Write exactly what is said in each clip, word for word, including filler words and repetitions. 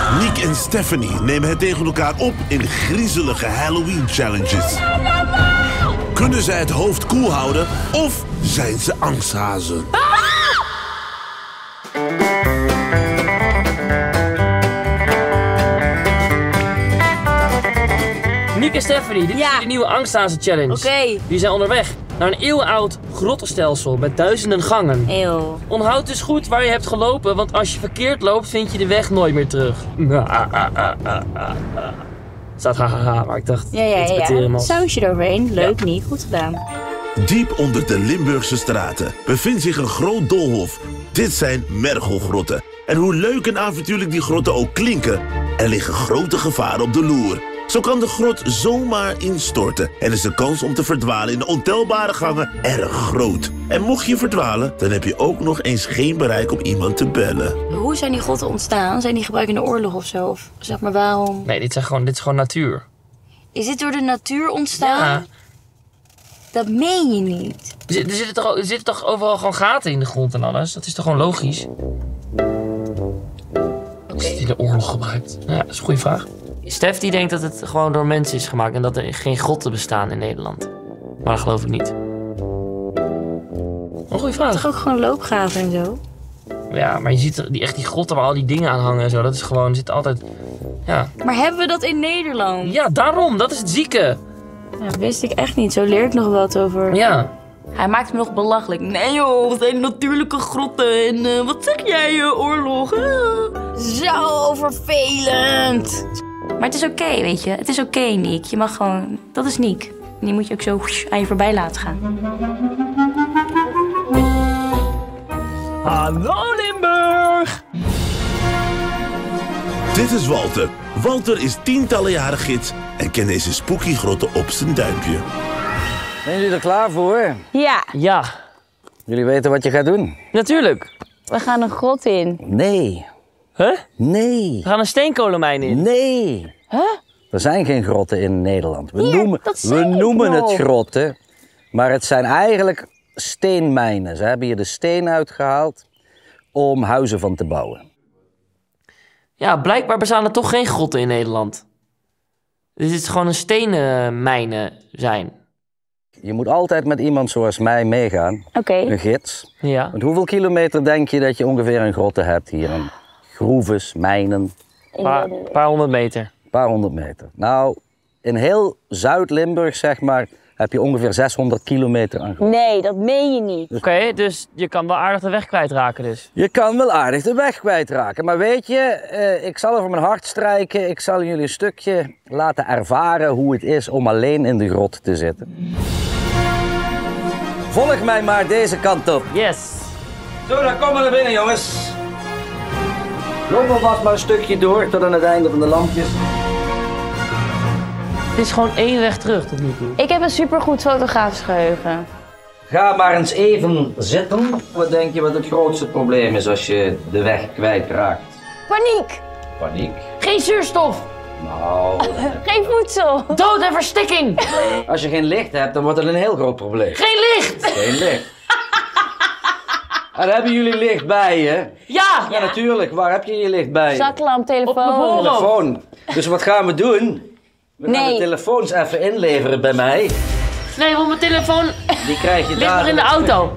Nick en Stephanie nemen het tegen elkaar op in griezelige Halloween-challenges. Kunnen zij het hoofd koel houden of zijn ze angsthazen? Nick en Stephanie, dit Ja. is de nieuwe angsthazen challenge. Oké. Okay. Die zijn onderweg naar een eeuwenoud grottenstelsel met duizenden gangen. Eeuw. Onthoud dus goed waar je hebt gelopen, want als je verkeerd loopt, vind je de weg nooit meer terug. Staat hahaha, maar ik dacht, Ja, ja, interpreteer ja. hem als... Sausje eroverheen. Leuk, Ja. niet. Goed gedaan. Diep onder de Limburgse straten bevindt zich een groot doolhof. Dit zijn mergelgrotten. En hoe leuk en avontuurlijk die grotten ook klinken, er liggen grote gevaren op de loer. Zo kan de grot zomaar instorten en is de kans om te verdwalen in de ontelbare gangen erg groot. En mocht je verdwalen, dan heb je ook nog eens geen bereik om iemand te bellen. Hoe zijn die grotten ontstaan? Zijn die gebruikt in de oorlog of zo? Of zeg maar waarom? Nee, dit, zijn gewoon, dit is gewoon natuur. Is dit door de natuur ontstaan? Ja. Dat meen je niet. Er zitten, er, zitten toch, er zitten toch overal gewoon gaten in de grond en alles? Dat is toch gewoon logisch? Is het in de oorlog gebruikt? Ja, dat is een goede vraag. Stef die denkt dat het gewoon door mensen is gemaakt en dat er geen grotten bestaan in Nederland. Maar dat geloof ik niet. Een goede vraag. Toch ook gewoon loopgraven en zo? Ja, maar je ziet er- die, echt die grotten waar al die dingen aan hangen en zo. Dat is gewoon, zit altijd... Ja. Maar hebben we dat in Nederland? Ja, daarom. Dat is het zieke. Ja, dat wist ik echt niet. Zo leer ik nog wat over. Ja. Hij maakt me nog belachelijk. Nee joh, het zijn natuurlijke grotten. En uh, wat zeg jij, uh, oorlog? Uh. Zo vervelend. Maar het is oké, okay, weet je. Het is oké, okay, Nick. Je mag gewoon... Dat is Nick. En die moet je ook zo aan je voorbij laten gaan. Hallo Limburg! Dit is Walter. Walter is tientallen jaren gids en kent deze spooky grotten op zijn duimpje. Zijn jullie er klaar voor? Ja, Ja, Jullie weten wat je gaat doen? natuurlijk. we gaan een grot in. Nee. Huh? Nee. We gaan een steenkolenmijn in. Nee. Huh? Er zijn geen grotten in Nederland. We Hier, noemen, dat we zei ik noemen nog. het grotten, maar het zijn eigenlijk steenmijnen. Ze hebben hier de steen uitgehaald om huizen van te bouwen. Ja, blijkbaar bestaan er toch geen grotten in Nederland. Dit is gewoon een stenen mijnen zijn. Je moet altijd met iemand zoals mij meegaan, Oké. Okay. een gids. Ja. Want hoeveel kilometer denk je dat je ongeveer een grotten hebt hier? Een groeves, mijnen, Een paar, paar honderd meter. een paar honderd meter. Nou, in heel Zuid-Limburg zeg maar, heb je ongeveer zeshonderd kilometer aan grotten. Nee, dat meen je niet. Oké, okay, dus je kan wel aardig de weg kwijtraken dus. Je kan wel aardig de weg kwijtraken. Maar weet je, eh, ik zal over mijn hart strijken. Ik zal jullie een stukje laten ervaren hoe het is om alleen in de grot te zitten. Volg mij maar deze kant op. Yes. Zo, dan komen we naar binnen, jongens. Loop alvast maar een stukje door tot aan het einde van de lampjes. Het is gewoon één weg terug tot nu toe. Ik heb een supergoed fotografisch geheugen. Ga maar eens even zitten. Wat denk je wat het grootste probleem is als je de weg kwijtraakt? Paniek! Paniek. Geen zuurstof. Nou, Geen voedsel! Dood en verstikking. als je geen licht hebt, dan wordt het een heel groot probleem. Geen licht. Geen licht. En hebben jullie licht bij je? Ja. Ja, natuurlijk. Waar heb je je licht bij je? Zaklamp, Op mijn telefoon. voorhoofd. Telefoon. Dus wat gaan we doen? We gaan Nee. de telefoons even inleveren bij mij. Nee, want mijn telefoon Die krijg je ligt daar. nog in de auto.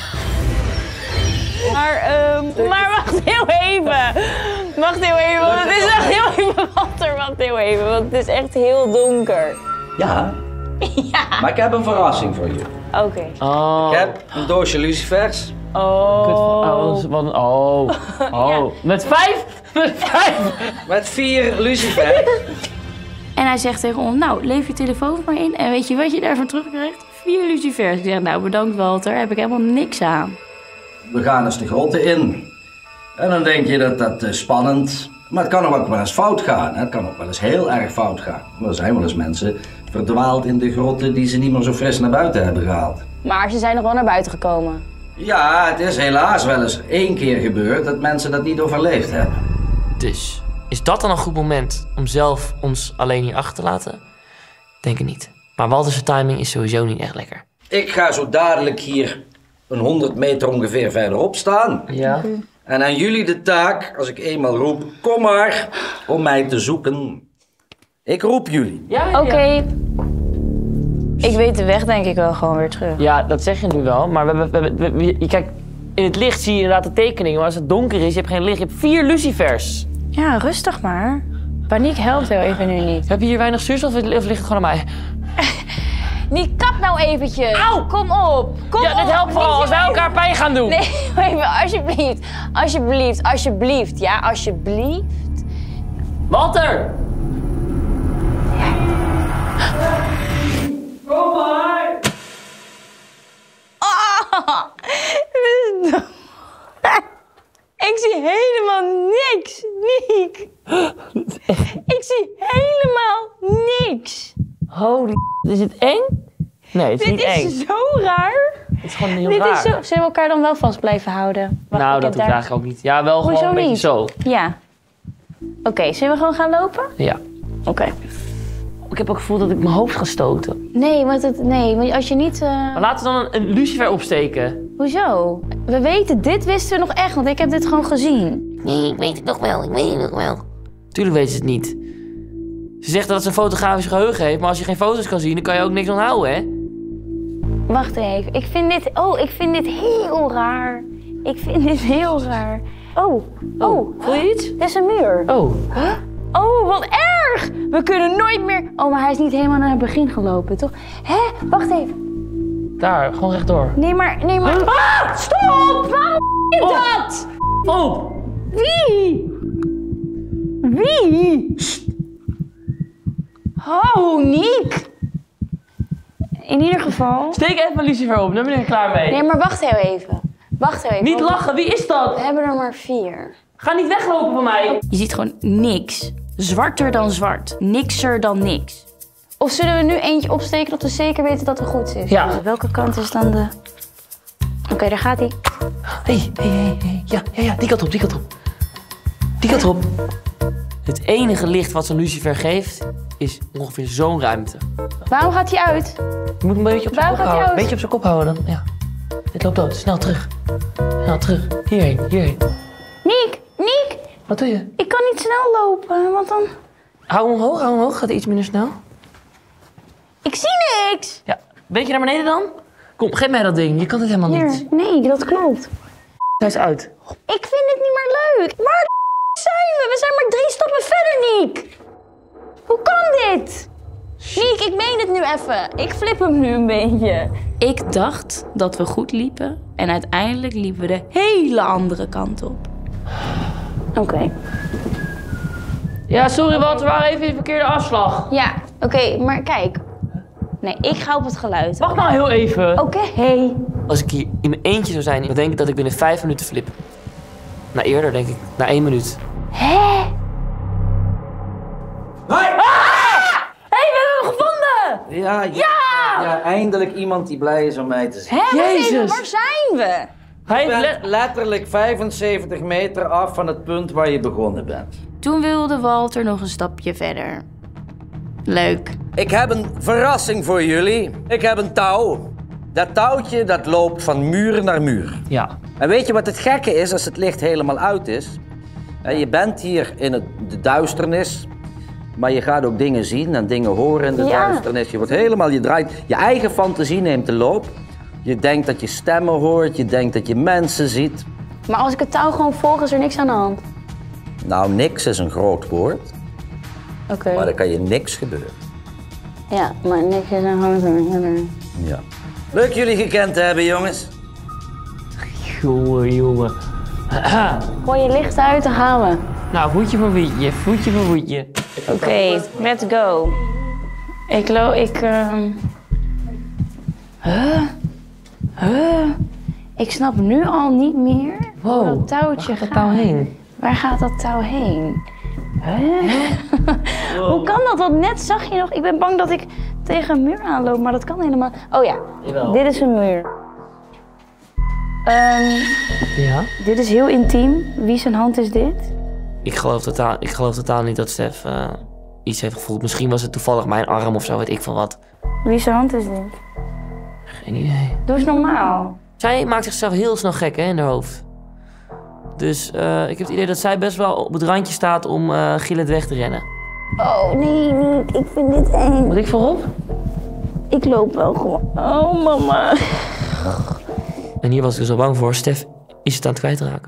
Maar, ehm, maar wacht heel even. Wacht heel even, want het is echt heel even. Walter, wacht heel even, want het is echt heel donker. Ja. Ja. Maar ik heb een verrassing voor je. Oké. Oh. Ik heb een doosje lucifers. Oh. Oh. Wat een- oh. Oh. Met vijf? Met vijf? Met vier lucifers. En hij zegt tegen ons, nou, lever je telefoon maar in. En weet je wat je daarvan terugkrijgt? Vier lucifers. Ik zeg, nou, bedankt Walter, heb ik helemaal niks aan. We gaan eens de grotten in. En dan denk je dat dat uh, spannend. Maar het kan ook wel eens fout gaan. Het kan ook wel eens heel erg fout gaan. Er zijn wel eens mensen verdwaald in de grotten die ze niet meer zo fris naar buiten hebben gehaald. Maar ze zijn nog wel naar buiten gekomen. Ja, het is helaas wel eens één keer gebeurd dat mensen dat niet overleefd hebben. Dus, is dat dan een goed moment om zelf ons alleen hier achter te laten? Denk het niet. Maar Walter's timing is sowieso niet echt lekker. Ik ga zo dadelijk hier een honderd meter ongeveer verderop staan. Ja. En aan jullie de taak, als ik eenmaal roep, kom maar, om mij te zoeken. Ik roep jullie. Ja, ja, Oké. ja. Ik weet de weg denk ik wel gewoon weer terug. Ja, dat zeg je nu wel, maar we hebben, we hebben, we- je kijkt, in het licht zie je inderdaad de tekeningen, maar als het donker is, je hebt geen licht, je hebt vier lucifers. Ja, rustig maar. Paniek helpt heel even nu niet. Heb je hier weinig zuurstof of ligt het gewoon aan mij? Niet kap nou eventjes. Auw! Kom op. Kom Ja, dit op. helpt vooral als wij elkaar pijn gaan doen. Nee, even, alsjeblieft. Alsjeblieft, alsjeblieft. Ja, alsjeblieft. Walter! Kom maar! Ah, dit is dom. Ik zie helemaal niks, Niek. Ik zie helemaal niks. Holy, is het eng? Nee, het is Dit niet eng. is zo raar. Het is gewoon heel Dit raar. is zo... Zullen we elkaar dan wel vast blijven houden? Wacht, nou, ik dat heb hoeft daar- eigenlijk ook niet. Ja, wel Hoezo gewoon een beetje niet? zo. Ja. Oké, zullen we gewoon gaan lopen? Ja. Oké. Ik heb ook het gevoel dat ik mijn hoofd ga stoten. Nee, want het, nee, want als je niet... uh, Maar laten we dan een, een lucifer opsteken. Hoezo? We weten, dit wisten we nog echt, want ik heb dit gewoon gezien. Nee, ik weet het nog wel. Ik weet het nog wel. Tuurlijk weet ze het niet. Ze zegt dat ze een fotografisch geheugen heeft, maar als je geen foto's kan zien, dan kan je ook niks onthouden, hè? Wacht even, ik vind dit... Oh, ik vind dit heel raar. Ik vind dit heel raar. Oh, oh. Voel je iets? Dit is een muur. Oh. Huh? Oh, wat erg! We kunnen nooit meer... Oh, maar hij is niet helemaal naar het begin gelopen, toch? Hè? Wacht even. Daar, gewoon rechtdoor. Nee, maar... Nee, maar... Ah! Stop! Waarom doe je Oh. dat? Oh! Wie? Wie? Oh, Niek. In ieder geval... Steek even mijn lucifer op, dan ben ik er klaar mee. Nee, maar wacht heel even. Wacht heel even. Niet lachen, wie is dat? We hebben er maar vier. Ga niet weglopen van mij. Je ziet gewoon niks. Zwarter dan zwart. Nikser dan niks. Of zullen we nu eentje opsteken dat we zeker weten dat het goed is? Ja. Welke kant is dan de... Oké, daar gaat hij. Hé, hé, hé, hé. Ja, ja, ja, die kant op, die kant op. Die kant op. Het enige licht wat zo'n lucifer geeft, is ongeveer zo'n ruimte. Waarom gaat hij uit? Je moet hem een beetje op zijn Waarom kop gaat hij houden. Een uit? beetje op zijn kop houden dan. Ja. Dit loopt dood. Snel terug. Snel terug. Hierheen, hierheen. Niek, Niek, Wat doe je? ik kan niet snel lopen, want dan... Hou hem omhoog, hou hem omhoog. Gaat hij iets minder snel? Ik zie niks. Ja. Beetje naar beneden dan? Kom, geef mij dat ding. Je kan het helemaal niet. Hier, nee, dat klopt. Hij is uit. Ik vind het niet meer leuk. Waar de zijn we? We zijn maar drie stappen verder, Niek. Hoe kan dit? Niek, ik meen het nu even. Ik flip hem nu een beetje. Ik dacht dat we goed liepen. En uiteindelijk liepen we de hele andere kant op. Oké. Okay. Ja, sorry Walter, we waren even in de verkeerde afslag. Ja, oké, okay, maar kijk. Nee, ik ga op het geluid. Wacht nou heel even. Oké, okay. Als ik hier in mijn eentje zou zijn, dan denk ik dat ik binnen vijf minuten flip. Nou, eerder denk ik, na één minuut. Hé? Hey! Ah! Hey, we hebben hem gevonden! Ja, ja, ja! Ja, eindelijk iemand die blij is om mij te zien. Hé, Jezus. Even, waar zijn we? Hij Ik ben let... letterlijk vijfenzeventig meter af van het punt waar je begonnen bent. Toen wilde Walter nog een stapje verder. Leuk. Ik heb een verrassing voor jullie. Ik heb een touw. Dat touwtje dat loopt van muur naar muur. Ja. En weet je wat het gekke is als het licht helemaal uit is? En je bent hier in het, de duisternis, maar je gaat ook dingen zien en dingen horen in de Ja. duisternis. Je wordt helemaal, je draait, je eigen fantasie neemt de loop. Je denkt dat je stemmen hoort, je denkt dat je mensen ziet. Maar als ik het touw gewoon volg, is er niks aan de hand. Nou, niks is een groot woord, Oké. maar er kan je niks gebeuren. Ja, maar niks is aan de hand. Ja. Leuk jullie gekend te hebben, jongens. Jongen, jongen. Gooi je licht uit, dan gaan we. Nou, voetje voor voetje, voetje voor voetje. Oké, okay, let's go. Ik lo... Ik... Uh... Huh? Huh? Ik snap nu al niet meer Wow, hoe dat touwtje waar gaat dat gaat. touw heen? Waar gaat dat touw heen? Huh? Hoe kan dat? Want net zag je nog... Ik ben bang dat ik tegen een muur aanloop, maar dat kan helemaal... Oh ja, Jawel. dit is een muur. Um, Ja? dit is heel intiem. Wie zijn hand is dit? Ik geloof totaal, ik geloof totaal niet dat Stef uh, iets heeft gevoeld. Misschien was het toevallig mijn arm of zo, weet ik veel wat. Wie zijn hand is dit? Geen idee. Doe eens normaal. Zij maakt zichzelf heel snel gek, hè, in haar hoofd. Dus uh, ik heb het idee dat zij best wel op het randje staat om uh, gillend weg te rennen. Oh, nee, niet. Ik vind dit eng. Moet ik voorop? Ik loop wel gewoon. Oh, mama. En hier was ik dus al bang voor. Stef is het aan het kwijtraken.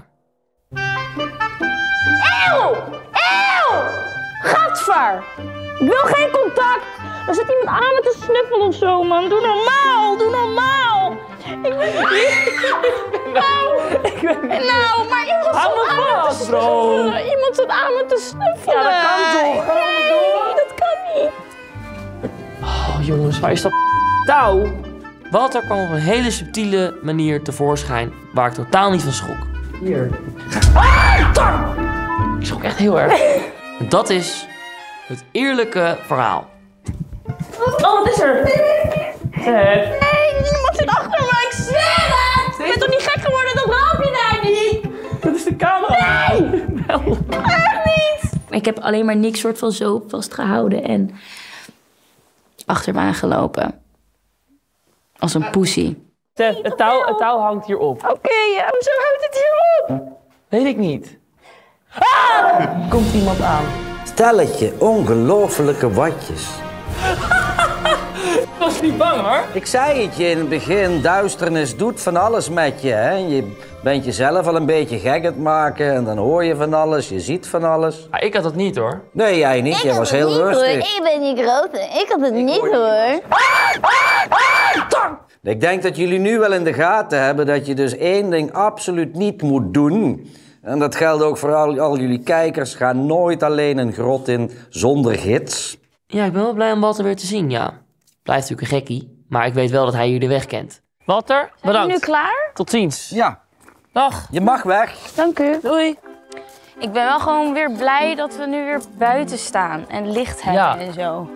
Eeuw! Eeuw! Gadver! Ik wil geen contact! Er zit iemand aan met te snuffelen of zo, man. Doe normaal! Doe normaal! Ik ben niet... Nou, ik ben niet... Nou, maar iemand zit aan me te snuffelen. Iemand zit aan me te snuffelen. Ja, dat kan toch? Nee, dat kan niet. Oh, jongens, waar is dat touw? Walter kwam op een hele subtiele manier tevoorschijn, waar ik totaal niet van schrok. Hier. Ah, ik schrok echt heel erg. Dat is het eerlijke verhaal. Oh, wat is er? Nee, iemand zit achter me, ik zweer het! Je bent toch niet gek geworden, dat raampje daar niet? Dat is de camera. Nee! Wel. Echt niet! Ik heb alleen maar niks soort van zo vastgehouden en achter me aangelopen. Als een poesie. Stef, het touw, het touw hangt hierop. Oké, okay, ja, hoezo hangt het hierop? Weet ik niet. Ah! Komt iemand aan. Stelletje ongelofelijke watjes. Ik was niet bang, hoor. Ik zei het je in het begin, duisternis doet van alles met je. Hè? Je bent jezelf al een beetje gek aan het maken en dan hoor je van alles, je ziet van alles. Ah, ik had dat niet, hoor. Nee, jij niet. Jij was heel rustig. Ik ben niet groot. Ik had het niet, hoor. Ik denk dat jullie nu wel in de gaten hebben dat je dus één ding absoluut niet moet doen. En dat geldt ook voor al, al jullie kijkers. Ga nooit alleen een grot in zonder gids. Ja, ik ben wel blij om Walter weer te zien, ja. Blijft natuurlijk een gekkie, maar ik weet wel dat hij hier de weg kent. Walter, bedankt. Zijn we nu klaar? Tot ziens. Ja, Dag. je mag weg. Dank u. Doei. Ik ben wel gewoon weer blij dat we nu weer buiten staan en licht hebben Ja. en zo.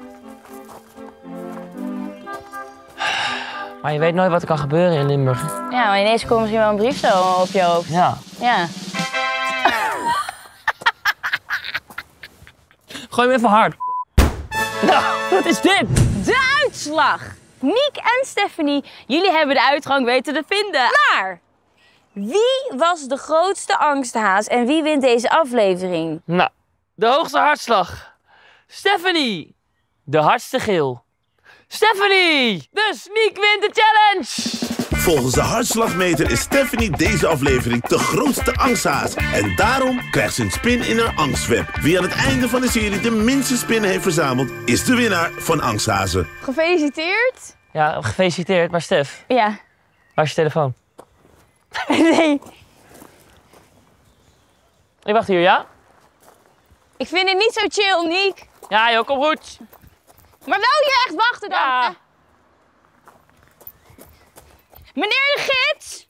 Maar je weet nooit wat er kan gebeuren in Limburg. Ja, maar ineens komt misschien wel een brief zo op je hoofd. Ja. Ja. Gooi hem even hard. Nou, wat is dit? De uitslag! Niek en Stephanie, jullie hebben de uitgang weten te vinden. Maar wie was de grootste angsthaas en wie wint deze aflevering? Nou, de hoogste hartslag. Stephanie. De hardste geel. Stephanie! Dus Niek wint de challenge! Volgens de hartslagmeter is Stephanie deze aflevering de grootste angsthaas. En daarom krijgt ze een spin in haar angstweb. Wie aan het einde van de serie de minste spinnen heeft verzameld, is de winnaar van angsthazen. Gefeliciteerd. Ja, gefeliciteerd, maar Stef, Ja. waar is je telefoon? Nee. Ik wacht hier, ja? Ik vind het niet zo chill, Niek. Ja joh, kom goed. Maar wel hier echt wachten dan. Ja. Meneer de gids!